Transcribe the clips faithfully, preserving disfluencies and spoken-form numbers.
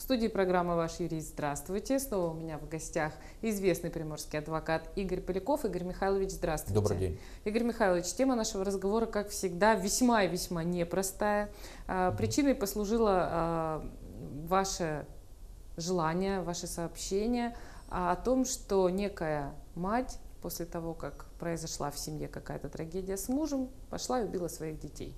студии программы «Ваш юрист». Здравствуйте. Снова у меня в гостях известный приморский адвокат Игорь Поляков. Игорь Михайлович, здравствуйте. Добрый день. Игорь Михайлович, тема нашего разговора, как всегда, весьма и весьма непростая. Причиной послужило ваше желание, ваше сообщение о том, что некая мать после того, как произошла в семье какая-то трагедия с мужем, пошла и убила своих детей.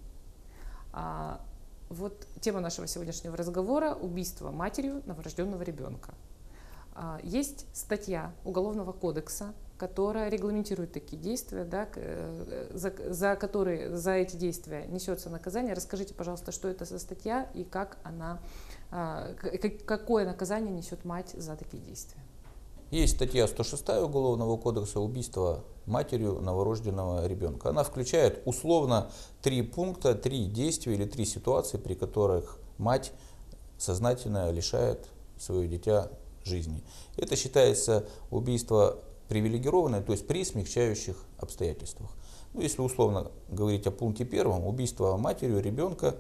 Вот тема нашего сегодняшнего разговора – убийство матерью новорожденного ребенка. Есть статья Уголовного кодекса, которая регламентирует такие действия, да, за, за которые за эти действия несется наказание. Расскажите, пожалуйста, что это за статья и как она, какое наказание несет мать за такие действия. Есть статья сто шестая Уголовного кодекса «Убийство матерью новорожденного ребенка». Она включает условно три пункта, три действия или три ситуации, при которых мать сознательно лишает свое дитя жизни. Это считается убийство привилегированное, то есть при смягчающих обстоятельствах. Ну, если условно говорить о пункте первом, убийство матерью ребенка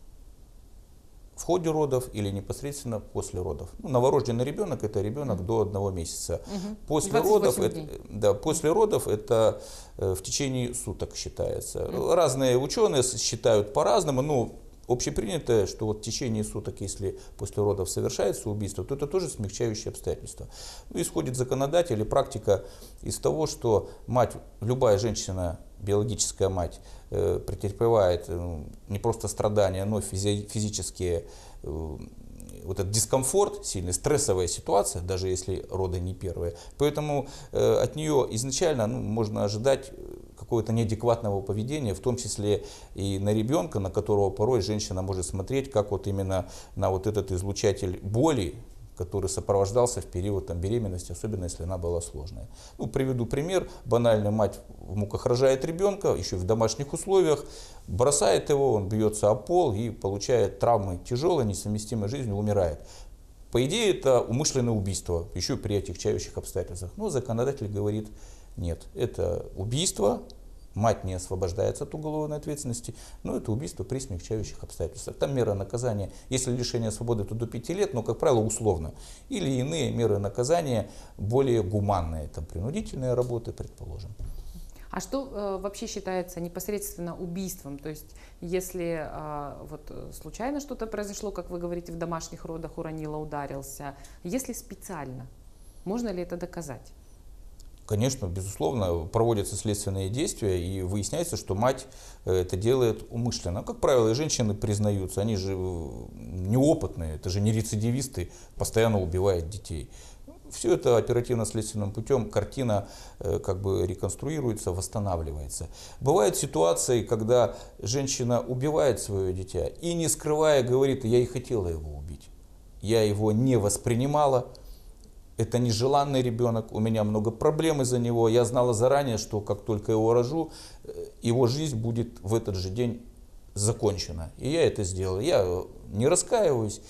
в ходе родов или непосредственно после родов. Ну, новорожденный ребенок – это ребенок mm. до одного месяца. Mm-hmm. После, родов это, да, после родов это э, в течение суток считается. Mm. Разные ученые считают по-разному, но общепринято, что вот в течение суток, если после родов совершается убийство, то это тоже смягчающие обстоятельства. Ну, исходит законодатель и практика из того, что мать, любая женщина, биологическая мать, э, претерпевает э, не просто страдания, но физи физические, э, вот этот дискомфорт, сильная стрессовая ситуация, даже если роды не первые. Поэтому э, от нее изначально ну, можно ожидать какого-то неадекватного поведения, в том числе и на ребенка, на которого порой женщина может смотреть, как вот именно на вот этот излучатель боли, который сопровождался в период там, беременности, особенно если она была сложная. Ну, приведу пример. Банально, мать в муках рожает ребенка, еще в домашних условиях, бросает его, он бьется о пол и получает травмы тяжелые, несовместимой с жизнью, умирает. По идее, это умышленное убийство, еще при отягчающих обстоятельствах. Но законодатель говорит, нет, это убийство. Мать не освобождается от уголовной ответственности, но это убийство при смягчающих обстоятельствах. Там мера наказания, если лишение свободы, то до пяти лет, но, как правило, условно. Или иные меры наказания более гуманные, там принудительные работы, предположим. А что э, вообще считается непосредственно убийством? То есть, если э, вот, случайно что-то произошло, как вы говорите, в домашних родах уронила, ударился, если специально, можно ли это доказать? Конечно, безусловно, проводятся следственные действия и выясняется, что мать это делает умышленно. Как правило, и женщины признаются, они же неопытные, это же не рецидивисты, постоянно убивают детей. Все это оперативно-следственным путем, картина как бы реконструируется, восстанавливается. Бывают ситуации, когда женщина убивает свое дитя и, не скрывая, говорит, я и хотела его убить, я его не воспринимала. Это нежеланный ребенок, у меня много проблем из-за него. Я знала заранее, что как только его рожу, его жизнь будет в этот же день закончена. И я это сделала. Я не раскаиваюсь,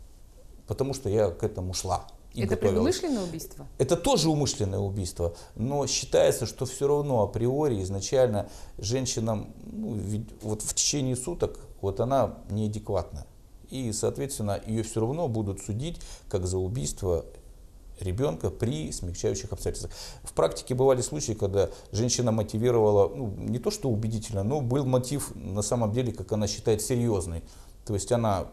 потому что я к этому шла. И это готовилась. предумышленное убийство? Это тоже умышленное убийство, но считается, что все равно априори изначально женщинам ну, вот в течение суток вот она неадекватна. И, соответственно, ее все равно будут судить как за убийство ребенка при смягчающих обстоятельствах. В практике бывали случаи, когда женщина мотивировала, ну, не то что убедительно, но был мотив на самом деле, как она считает, серьезный. То есть она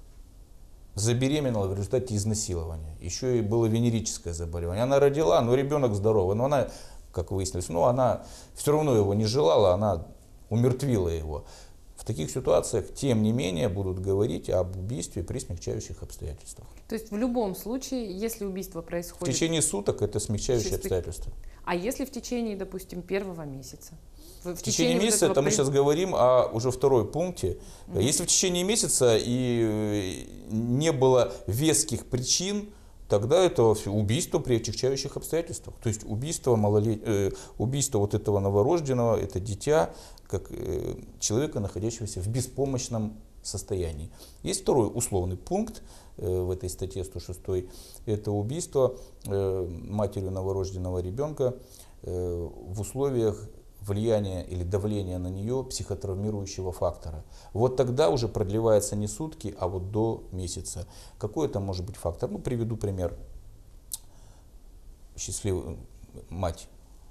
забеременела в результате изнасилования. Еще и было венерическое заболевание. Она родила, но ребенок здоровый. Но она, как выяснилось, ну, она все равно его не желала, она умертвила его. В таких ситуациях, тем не менее, будут говорить об убийстве при смягчающих обстоятельствах. То есть в любом случае, если убийство происходит... В течение суток это смягчающие обстоятельства. А если в течение, допустим, первого месяца? В, в течение, течение месяца, это мы при... сейчас говорим о уже второй пункте. Угу. Если в течение месяца и не было веских причин, тогда это убийство при отягчающих обстоятельствах. То есть убийство, малолет... э, убийство вот этого новорожденного, это дитя, как э, человека, находящегося в беспомощном состоянии. Есть второй условный пункт э, в этой статье сто шестой. Это убийство э, матерью новорожденного ребенка э, в условиях влияние или давление на нее психотравмирующего фактора. Вот тогда уже продлевается не сутки, а вот до месяца. Какой это может быть фактор? Ну, приведу пример. Счастливая мать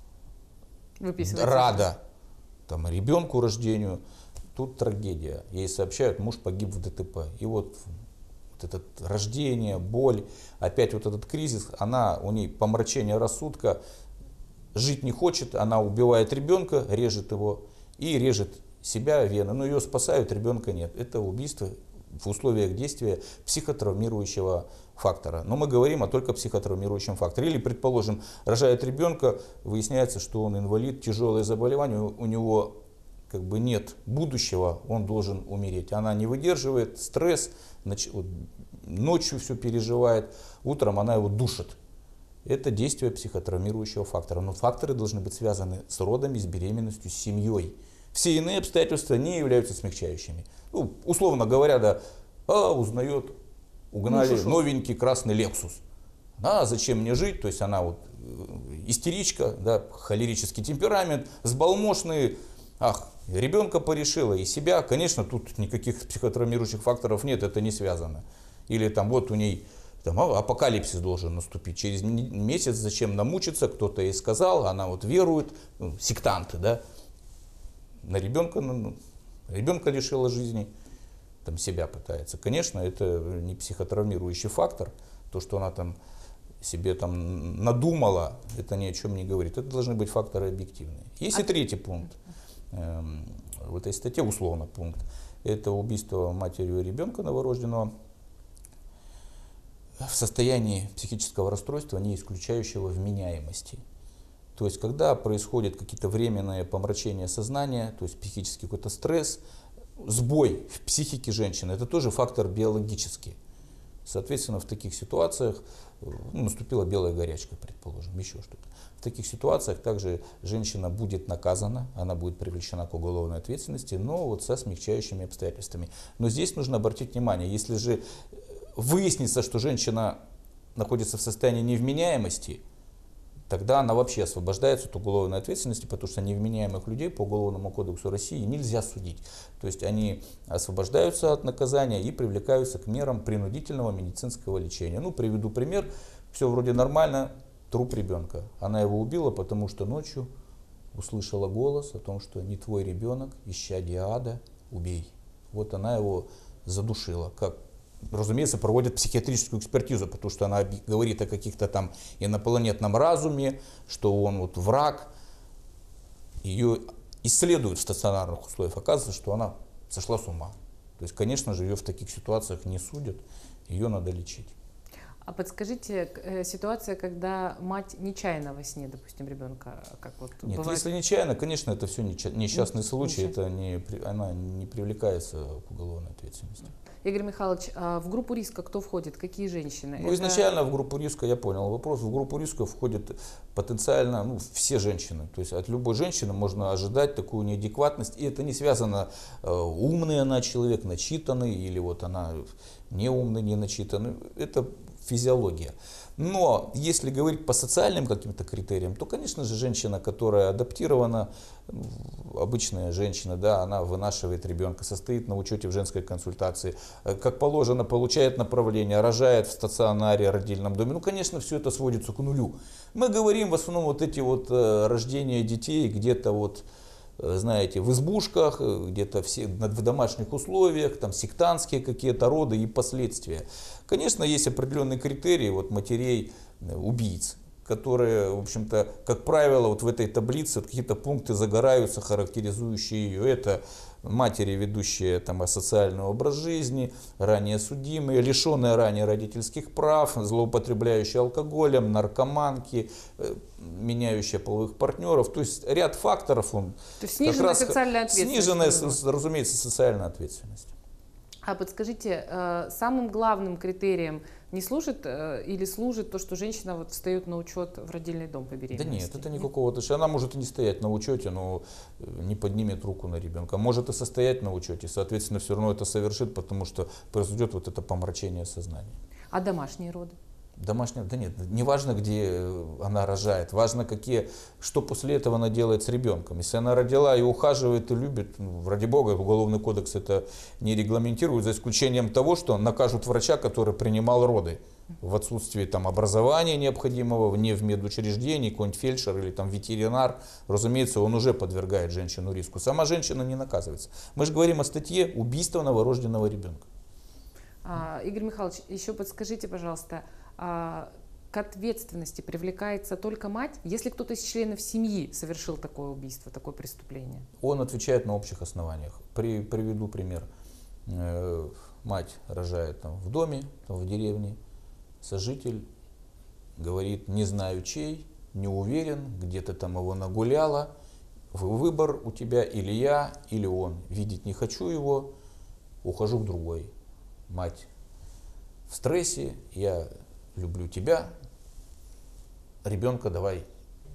рада там, ребенку рождению, тут трагедия. Ей сообщают, муж погиб в ДТП. И вот, вот это рождение, боль, опять вот этот кризис, она, у ней помрачение рассудка, жить не хочет, она убивает ребенка, режет его и режет себя, вены. Но ее спасают, ребенка нет. Это убийство в условиях действия психотравмирующего фактора. Но мы говорим о только психотравмирующем факторе. Или, предположим, рожает ребенка, выясняется, что он инвалид, тяжелое заболевание, у него как бы нет будущего, он должен умереть. Она не выдерживает, стресс, ночью все переживает, утром она его душит. Это действие психотравмирующего фактора. Но факторы должны быть связаны с родами, с беременностью, с семьей. Все иные обстоятельства не являются смягчающими. Ну, условно говоря, да, а, узнает, угнали ну, новенький красный Lexus. А зачем мне жить? То есть она вот истеричка, да, холерический темперамент, сбалмошный. Ах, ребенка порешила и себя. Конечно, тут никаких психотравмирующих факторов нет, это не связано. Или там вот у ней там, апокалипсис должен наступить через месяц, зачем намучиться, кто-то ей сказал, она вот верует, ну, сектанты, да. На ребенка, ну, ребенка лишила жизни, там себя пытается. Конечно, это не психотравмирующий фактор. То, что она там себе там надумала, это ни о чем не говорит. Это должны быть факторы объективные. Есть и третий пункт. Эм, в этой статье, условно пункт. Это убийство матерью ребенка новорожденного в состоянии психического расстройства, не исключающего вменяемости. То есть, когда происходят какие-то временные помрачения сознания, то есть психический какой-то стресс, сбой в психике женщины, это тоже фактор биологический. Соответственно, в таких ситуациях ну, наступила белая горячка, предположим, еще что-то. В таких ситуациях также женщина будет наказана, она будет привлечена к уголовной ответственности, но вот со смягчающими обстоятельствами. Но здесь нужно обратить внимание, если же выяснится, что женщина находится в состоянии невменяемости, тогда она вообще освобождается от уголовной ответственности, потому что невменяемых людей по Уголовному кодексу России нельзя судить. То есть они освобождаются от наказания и привлекаются к мерам принудительного медицинского лечения. Ну, приведу пример. Все вроде нормально, труп ребенка. Она его убила, потому что ночью услышала голос о том, что не твой ребенок, исчадие ада, убей. Вот она его задушила. Как? Разумеется, проводят психиатрическую экспертизу, потому что она говорит о каких-то там инопланетном разуме, что он вот враг. Ее исследуют в стационарных условиях. Оказывается, что она сошла с ума. То есть, конечно же, ее в таких ситуациях не судят, ее надо лечить. А подскажите, ситуация, когда мать нечаянно во сне, допустим, ребенка, как вот Нет, бывает? Если нечаянно, конечно, это все несчастный случай, Несчастный. это не, она не привлекается к уголовной ответственности. Игорь Михайлович, а в группу риска кто входит? Какие женщины? Ну, Это... изначально в группу риска, я понял вопрос, в группу риска входят потенциально ну, все женщины. То есть от любой женщины можно ожидать такую неадекватность. И это не связано, э, умный она человек, начитанный, или вот она неумный, не начитанный. Это физиология. Но если говорить по социальным каким-то критериям, то, конечно же, женщина, которая адаптирована, обычная женщина, да, она вынашивает ребенка, состоит на учете в женской консультации, как положено, получает направление, рожает в стационаре, родильном доме. Ну, конечно, все это сводится к нулю. Мы говорим в основном вот эти вот рождения детей где-то вот, знаете, в избушках, где-то в домашних условиях, там сектантские какие-то роды и последствия. Конечно, есть определенные критерии вот матерей убийц, которые, в общем-то, как правило, вот в этой таблице вот какие-то пункты загораются, характеризующие ее. Это матери, ведущие там, асоциальный образ жизни, ранее судимые, лишенные ранее родительских прав, злоупотребляющие алкоголем, наркоманки, меняющие половых партнеров. То есть ряд факторов. Он То есть сниженная социальная ответственность. Сниженная, разумеется, социальная ответственность. А подскажите, самым главным критерием не служит или служит то, что женщина вот встает на учет в родильный дом по беременности? Да нет, это никакого. То есть она может и не стоять на учете, но не поднимет руку на ребенка. Может и состоять на учете, соответственно, все равно это совершит, потому что произойдет вот это помрачение сознания. А домашние роды? Домашняя, да нет, не важно, где она рожает, важно, какие, что после этого она делает с ребенком. Если она родила и ухаживает, и любит, ну, ради бога, Уголовный кодекс это не регламентирует, за исключением того, что накажут врача, который принимал роды в отсутствии там, образования необходимого, не в медучреждении, какой-нибудь фельдшер или там, ветеринар, разумеется, он уже подвергает женщину риску. Сама женщина не наказывается. Мы же говорим о статье убийства новорожденного ребенка. А, Игорь Михайлович, еще подскажите, пожалуйста, а, к ответственности привлекается только мать, если кто-то из членов семьи совершил такое убийство, такое преступление? Он отвечает на общих основаниях. При, приведу пример. Э, мать рожает там, в доме, там, в деревне, сожитель говорит, не знаю чей, не уверен, где-то там его нагуляла, выбор у тебя или я, или он. Видеть не хочу его, ухожу к другой. Мать в стрессе, я люблю тебя, ребенка давай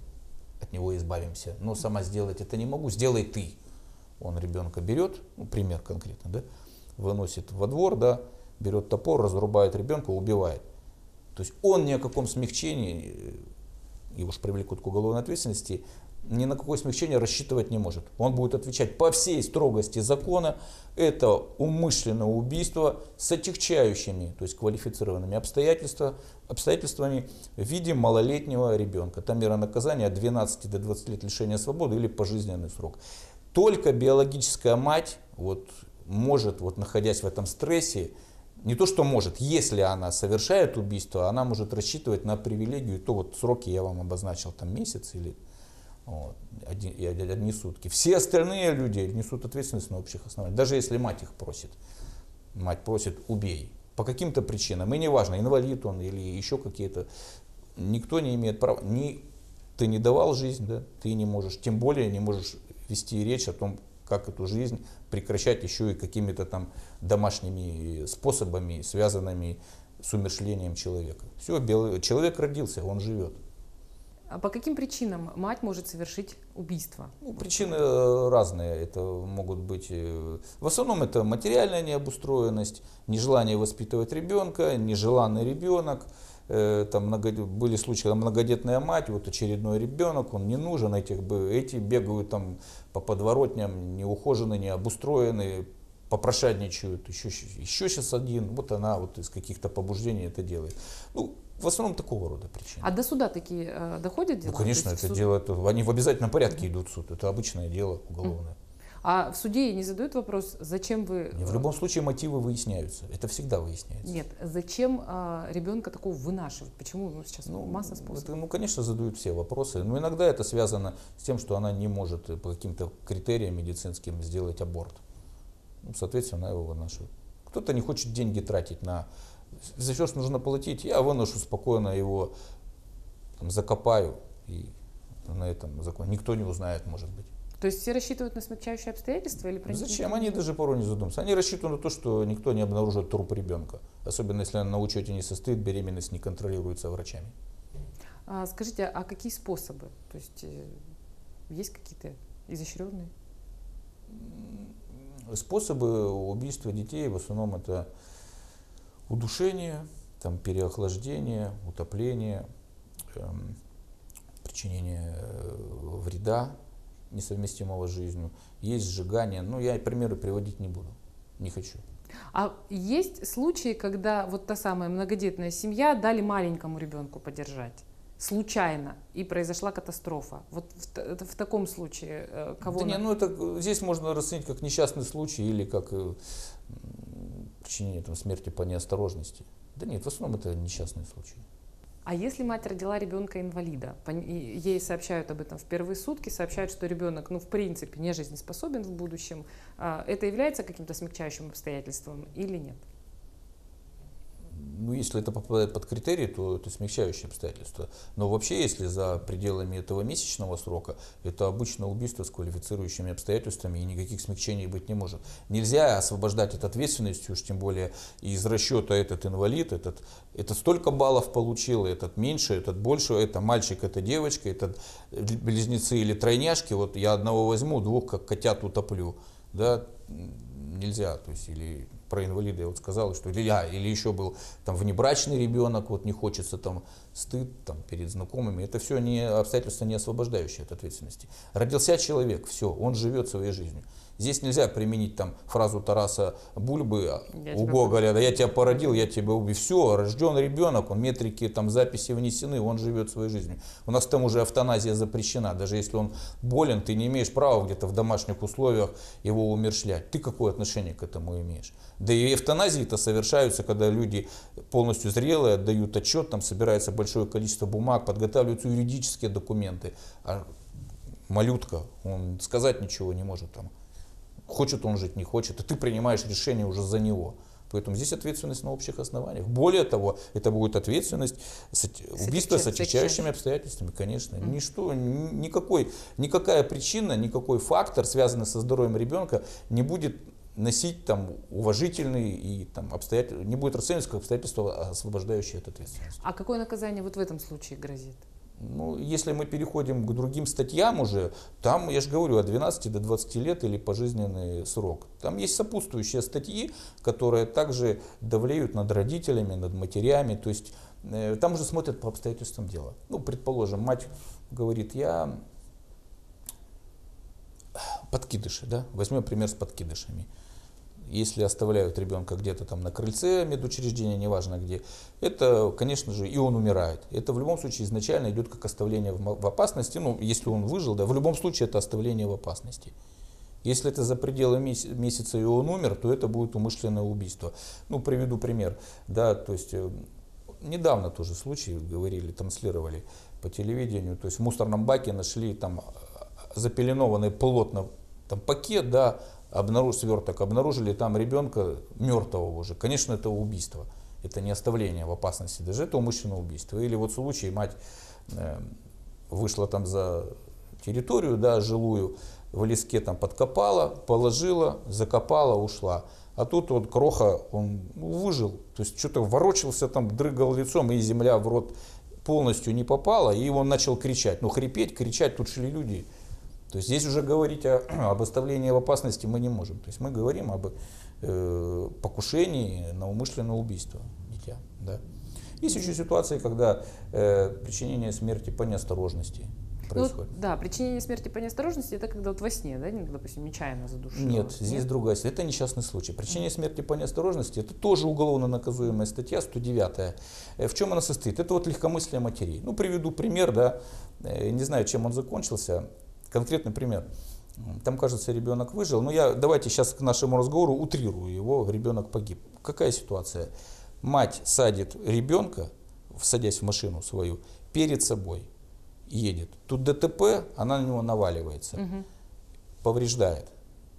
от него избавимся. Но сама сделать это не могу, сделай ты. Он ребенка берет, ну, пример конкретно, да, выносит во двор, да, берет топор, разрубает ребенка, убивает. То есть он ни о каком смягчении, его же привлекут к уголовной ответственности, ни на какое смягчение рассчитывать не может. Он будет отвечать по всей строгости закона. Это умышленное убийство с отягчающими, то есть квалифицированными обстоятельства, обстоятельствами в виде малолетнего ребенка. Там мера наказания от двенадцати до двадцати лет лишения свободы или пожизненный срок. Только биологическая мать вот, может, вот, находясь в этом стрессе, не то что может, если она совершает убийство, она может рассчитывать на привилегию, то вот сроки я вам обозначил, там месяц или вот, одни, одни сутки. Все остальные люди несут ответственность на общих основаниях, даже если мать их просит. Мать просит, убей. По каким-то причинам, и неважно, инвалид он или еще какие-то, никто не имеет права, ни, ты не давал жизнь, да, ты не можешь, тем более не можешь вести речь о том, как эту жизнь прекращать еще и какими-то там домашними способами, связанными с умерщвлением человека. Все, человек родился, он живет. А по каким причинам мать может совершить убийство? Ну, причины разные. Это могут быть, в основном это материальная необустроенность, нежелание воспитывать ребенка, нежеланный ребенок. Там много, были случаи, когда многодетная мать, вот очередной ребенок, он не нужен, этих, эти бегают там по подворотням, неухоженные, необустроенные, попрошайничают, еще, еще сейчас один, вот она вот из каких-то побуждений это делает. Ну, в основном такого рода причины. А до суда такие э, доходят дела? Ну, конечно, это суд... дело, они в обязательном порядке идут в суд, это обычное дело уголовное. А в суде не задают вопрос, зачем вы... В любом случае мотивы выясняются, это всегда выясняется. Нет, зачем а, ребенка такого вынашивать? Почему ну, сейчас ну, масса способов? Это, ну, конечно, задают все вопросы, но иногда это связано с тем, что она не может по каким-то критериям медицинским сделать аборт. Ну, соответственно, она его вынашивает. Кто-то не хочет деньги тратить на... За все, что нужно платить, я выношу спокойно его, там, закопаю, и на этом закон никто не узнает, может быть. То есть все рассчитывают на смягчающие обстоятельства? Или Зачем? Они даже порой не задумываются. Они рассчитывают на то, что никто не обнаружит труп ребенка. Особенно, если она на учете не состоит, беременность не контролируется врачами. А, скажите, а какие способы? То есть есть какие-то изощренные? Способы убийства детей в основном это удушение, там, переохлаждение, утопление, эм, причинение вреда, несовместимого с жизнью, есть сжигание, но я примеры приводить не буду, не хочу. А есть случаи, когда вот та самая многодетная семья дали маленькому ребенку подержать, случайно, и произошла катастрофа? Вот в, это в таком случае кого? Да не, ну это, здесь можно расценить как несчастный случай или как э, причинение там, смерти по неосторожности. Да нет, в основном это несчастный случай. А если мать родила ребенка-инвалида, ей сообщают об этом в первые сутки, сообщают, что ребенок, ну, в принципе, не жизнеспособен в будущем, это является каким-то смягчающим обстоятельством или нет? Ну, если это попадает под критерии, то это смягчающие обстоятельства. Но вообще, если за пределами этого месячного срока, это обычно убийство с квалифицирующими обстоятельствами и никаких смягчений быть не может. Нельзя освобождать от ответственности, уж тем более из расчета этот инвалид, этот, этот столько баллов получил, этот меньше, этот больше, это мальчик, это девочка, этот близнецы или тройняшки. Вот я одного возьму, двух как котят утоплю. да, нельзя, то есть, или про инвалида я вот сказал, что или я, или еще был там внебрачный ребенок, вот не хочется там стыд там перед знакомыми, это все не обстоятельства, не освобождающие от ответственности. Родился человек, все, он живет своей жизнью. Здесь нельзя применить там фразу Тараса Бульбы я у Гоголя, да я тебя породил, я тебя убью. Все, рожден ребенок, он метрики, там записи внесены, он живет своей жизнью. У нас там уже эвтаназия запрещена, даже если он болен, ты не имеешь права где-то в домашних условиях его умерщвлять. Ты какое отношение к этому имеешь? Да и эвтаназии-то совершаются, когда люди полностью зрелые, отдают отчет, там собирается большое количество бумаг, подготавливаются юридические документы. А малютка, он сказать ничего не может там. Хочет он жить, не хочет, и ты принимаешь решение уже за него. Поэтому здесь ответственность на общих основаниях. Более того, это будет ответственность убийства с отягчающими обстоятельствами, конечно. Mm. Ничто, никакой, никакая причина, никакой фактор, связанный со здоровьем ребенка, не будет носить там уважительный и там обстоятельства, не будет расцениваться как обстоятельства, освобождающие от ответственности. А какое наказание вот в этом случае грозит? Ну, если мы переходим к другим статьям уже, там, я же говорю, от двенадцати до двадцати лет или пожизненный срок. Там есть сопутствующие статьи, которые также давлеют над родителями, над матерями. То есть э, там уже смотрят по обстоятельствам дела. Ну, предположим, мать говорит, я подкидыши, да? Возьмем пример с подкидышами. Если оставляют ребенка где-то там на крыльце медучреждения, неважно где, это, конечно же, и он умирает. Это в любом случае изначально идет как оставление в опасности. Ну, если он выжил, да, в любом случае это оставление в опасности. Если это за пределы месяца и он умер, то это будет умышленное убийство. Ну, приведу пример. Да, то есть, недавно тоже случай, говорили, транслировали по телевидению. То есть в мусорном баке нашли там запеленованный плотно там, пакет, да, обнаружили сверток, обнаружили там ребенка мертвого уже. Конечно, это убийство. Это не оставление в опасности, даже это умышленное убийство. Или вот случай, мать э, вышла там за территорию, да, жилую, в леске там подкопала, положила, закопала, ушла. А тут вот кроха, он ну, выжил, то есть что-то ворочался там, дрыгал лицом, и земля в рот полностью не попала, и он начал кричать. Ну, хрипеть, кричать, тут шли люди. То есть здесь уже говорить о, об оставлении в опасности мы не можем. То есть мы говорим об э, покушении на умышленное убийство дитя. Да. Есть еще ситуации, когда э, причинение смерти по неосторожности происходит. Ну, да, причинение смерти по неосторожности это когда вот во сне, да, допустим, нечаянно задушила. Нет, здесь Нет? другая статья. Это несчастный случай. Причинение смерти по неосторожности это тоже уголовно наказуемая статья, сто девятая. В чем она состоит? Это вот легкомыслие матерей. Ну, приведу пример, да, не знаю, чем он закончился. Конкретный пример. Там, кажется, ребенок выжил. Но я давайте сейчас к нашему разговору утрирую его, ребенок погиб. Какая ситуация? Мать садит ребенка, садясь в машину свою, перед собой едет. Тут ДТП, она на него наваливается, угу. повреждает.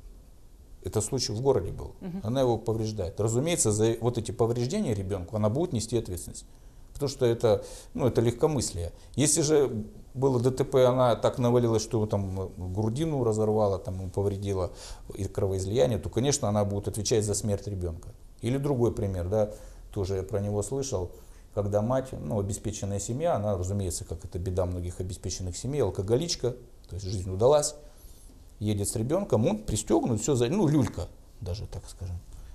Это случай в городе был. Угу. Она его повреждает. Разумеется, за вот эти повреждения ребенку она будет нести ответственность. Потому что это, ну, это легкомыслие. Если же было ДТП, она так навалилась, что там грудину разорвала, там повредила и кровоизлияние, то, конечно, она будет отвечать за смерть ребенка. Или другой пример, да, тоже я про него слышал, когда мать, ну, обеспеченная семья, она, разумеется, как это беда многих обеспеченных семей, алкоголичка, то есть жизнь удалась, едет с ребенком, он пристегнут, все, за, ну, люлька, даже так скажем.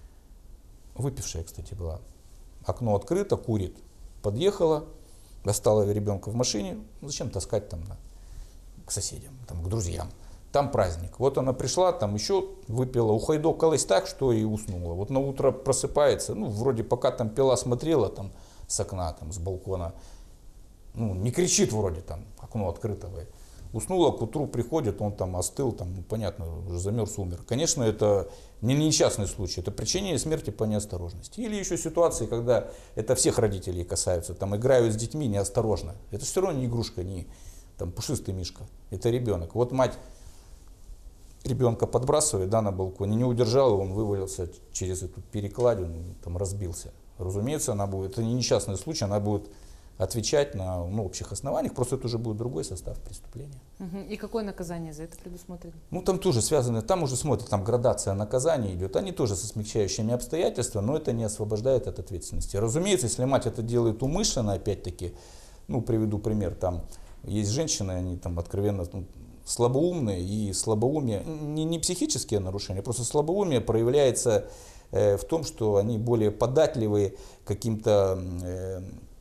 Выпившая, кстати, была. Окно открыто, курит. Подъехала, достала ребенка в машине, зачем таскать там на, к соседям, там, к друзьям. Там праздник. Вот она пришла, там еще выпила, ухайдокалась так, что и уснула. Вот на утро просыпается, ну, вроде пока там пила, смотрела там с окна, там, с балкона, ну, не кричит вроде там, окно открытое. Уснула, к утру приходит, он там остыл, там, ну, понятно, уже замерз, умер. Конечно, это не несчастный случай, это причинение смерти по неосторожности. Или еще ситуации, когда это всех родителей касаются, там играют с детьми неосторожно. Это все равно не игрушка, не там, пушистый мишка, это ребенок. Вот мать ребенка подбрасывает, да, на балконе, не удержала, он вывалился через эту перекладину, там разбился. Разумеется, она будет, это не несчастный случай, она будет отвечать на, ну, общих основаниях, просто это уже будет другой состав преступления. Угу. И какое наказание за это предусмотрено? Ну, там тоже связано, там уже смотрят, там градация наказания идет, они тоже со смягчающими обстоятельствами, но это не освобождает от ответственности. Разумеется, если мать это делает умышленно, опять-таки, ну, приведу пример, там есть женщины, они там откровенно, ну, слабоумные, и слабоумие, не, не психические нарушения, просто слабоумие проявляется э, в том, что они более податливые к каким-то э,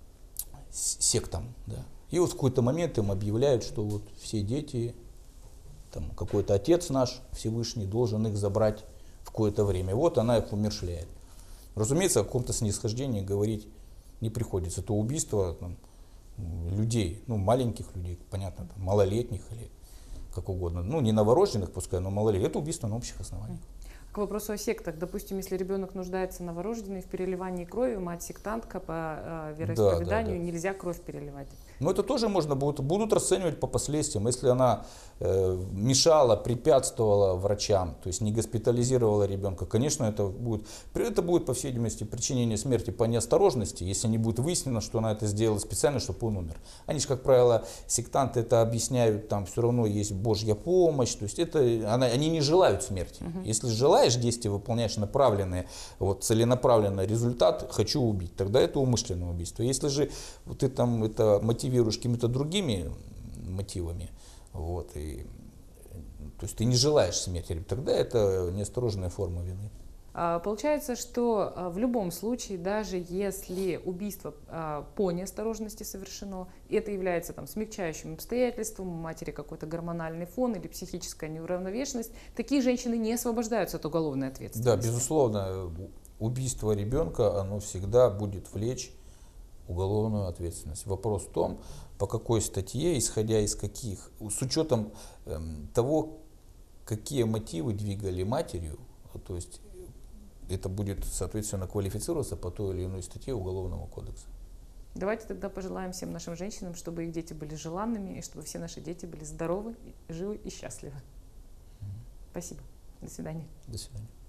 сектам. Да. И вот в какой-то момент им объявляют, что вот все дети, там, какой-то отец наш Всевышний должен их забрать в какое-то время. Вот она их умерщвляет. Разумеется, о каком-то снисхождении говорить не приходится. Это убийство там, людей, ну, маленьких людей, понятно, там, малолетних или как угодно. Ну, не новорожденных, пускай, но малолетних. Это убийство на общих основаниях. К вопросу о сектах. Допустим, если ребенок нуждается новорожденный в переливании крови, мать сектантка по э, вероисповеданию, да, да, да. нельзя кровь переливать. Но это тоже можно будет, будут расценивать по последствиям. Если она э, мешала, препятствовала врачам, то есть не госпитализировала ребенка, конечно, это будет, это будет, по всей видимости, причинение смерти по неосторожности, если не будет выяснено, что она это сделала специально, чтобы он умер. Они же, как правило, сектанты это объясняют, там все равно есть Божья помощь, то есть это, она, они не желают смерти. Угу. Если желаешь действия, выполняешь направленные, вот, целенаправленный результат, хочу убить, тогда это умышленное убийство. Если же вот ты там это мотивируешь какими-то другими мотивами, вот, и, то есть ты не желаешь смерти, тогда это неосторожная форма вины. Получается, что в любом случае, даже если убийство по неосторожности совершено, это является там, смягчающим обстоятельством, у матери какой-то гормональный фон или психическая неуравновешенность, такие женщины не освобождаются от уголовной ответственности. Да, безусловно, убийство ребенка, оно всегда будет влечь уголовную ответственность. Вопрос в том, по какой статье, исходя из каких, с учетом э, того, какие мотивы двигали матерью, то есть это будет, соответственно, квалифицироваться по той или иной статье Уголовного кодекса. Давайте тогда пожелаем всем нашим женщинам, чтобы их дети были желанными, и чтобы все наши дети были здоровы, живы и счастливы. Mm-hmm. Спасибо. До свидания. До свидания.